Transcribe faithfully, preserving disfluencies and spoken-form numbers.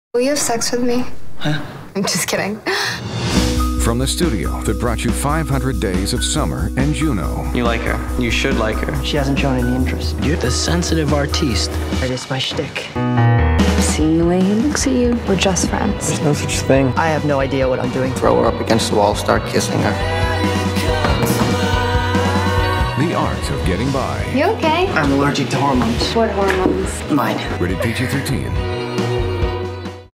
Will you have sex with me? Huh? I'm just kidding. From the studio that brought you five hundred days of summer and Juno. You like her. You should like her. She hasn't shown any interest. You're the sensitive artiste. That is my shtick. Seeing the way he looks at you, we're just friends. There's no such thing. I have no idea what I'm doing. Throw her up against the wall, start kissing her. The art of getting by. You okay? I'm allergic to hormones. What hormones? Mine. Rated P G thirteen.